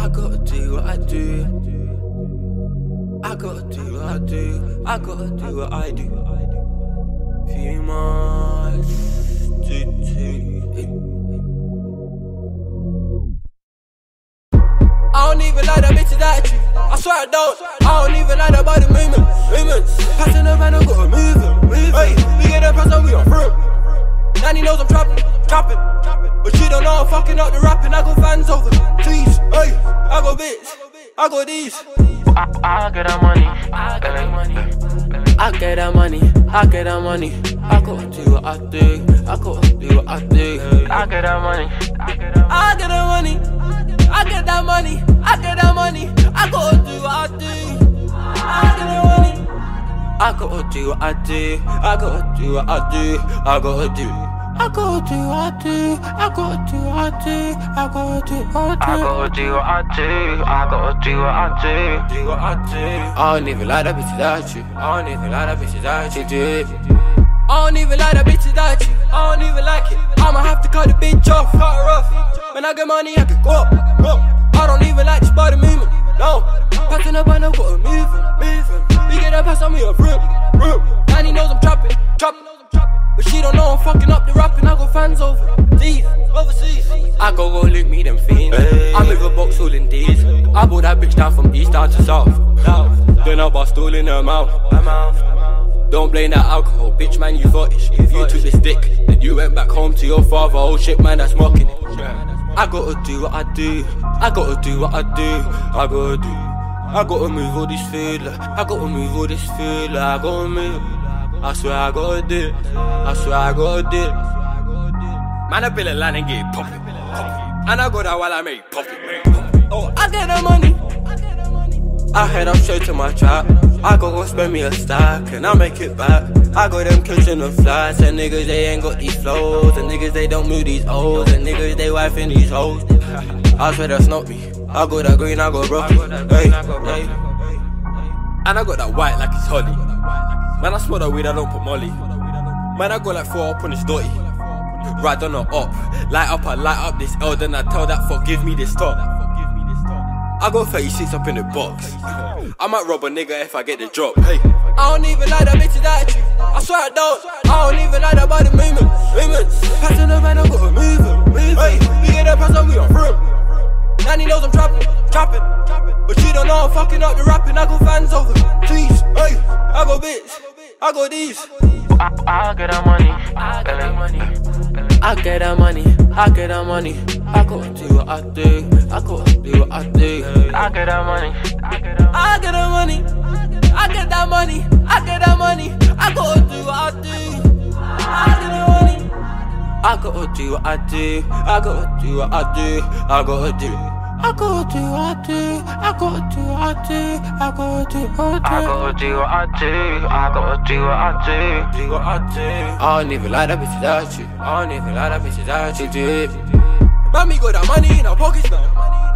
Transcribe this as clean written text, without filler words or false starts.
I gotta do what I do. I gotta do what I do. I gotta do what I do. Few months to I don't even like that bitch's attitude. I swear I don't. I don't even like that body movements. Passing the van, I gotta move it. Hey, we get the press and we on through. Nanny knows I'm trapping. But she don't know I'm fucking up the rapping. I got fans over. Please, hey, I got bits. I got these. I get that money. I get that money. I get that money. I get that money. I gotta do what I do. I gotta do what I do. I get that money. I get that money. I get that money. I get that money. I gotta do what I do. I get that money. I gotta do what I do. I gotta do what I do. I gotta do. I gotta do what I do. I gotta do what I do. I gotta do what I do. I gotta do what I do. I gotta do what I do. Do what I do. I don't even like that bitch's attitude. I don't even like that bitch's attitude. I don't even like that bitch's attitude. I don't even like it. I'ma have to cut the bitch off. Cut her off. When I get money, I can go up. I don't even like this body movement. No. Passing up, I know gotta move it. We get that pass on me a room. Nanny knows I'm trapping. But she don't know I'm fucking up the rapping. I got fans overseas. I go link me them fiends. I'm with a box all in D's. I brought that bitch down from east down to south. Then I bust all in her mouth. Don't blame that alcohol, bitch man, you thoughtish. If you took this dick, then you went back home to your father. Oh shit man, that's mocking it. I gotta do what I do. I gotta do what I do. I gotta move all this food. I gotta move all this food. I gotta move. I swear I gotta do it. I swear I gotta do it. Man, I build a line and get it poppin'. And I go that while I make it poppin'. Oh, I get the money. I head up straight to my trap. I go spend me a stack and I make it back. I got them catching the flights. And niggas they ain't got these flows. And niggas they don't move these O's. And niggas they wifing these hoes. I swear that's not me. I got that green, I got broken. Hey. And I got that white like it's Holly. Man, I smoke that weed, I don't put molly. Man, I go like 4 up on this dotty. Ride on or up. Light up, I light up this L. Then I tell that fuck, give me this top. I got 36 up in the box. I might rob a nigga if I get the drop. Hey, I don't even like that bitch's attitude. I swear I don't. I don't even like that body movements. Passing the van, I gotta move it. Hey, we get that pass and we on through. Nanny knows I'm trapping. But she don't know I'm fucking up the rapping. I got fans over. Please, hey, I got bits. I got these. I get that money. I get that money. I get that money. I get that money. I gotta do what I do. I gotta do what I do. I get that money. I get that money. I get that money. I get that money. I gotta do what I do. I get that money. I gotta do what I do. I gotta do what I do. I gotta do. I gotta do what I do. I gotta do what I do. I gotta do what I do. I gotta do what I do. I gotta do what I do. Do what I do. I don't even like that bitch's attitude. I don't even like that bitch's attitude. Mommy got that money in her pockets now.